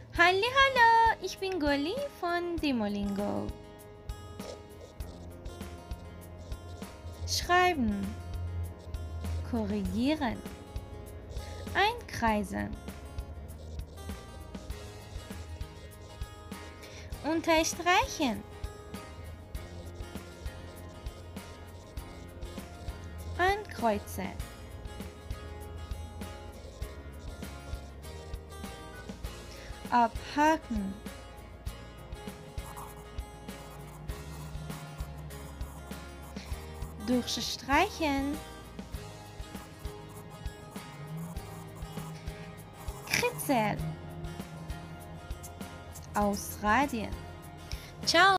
Hallo, ich bin Goli von Demolingo. Schreiben, korrigieren, einkreisen, unterstreichen, ankreuzen, abhaken, durchstreichen, kritzeln, ausradieren. Ciao!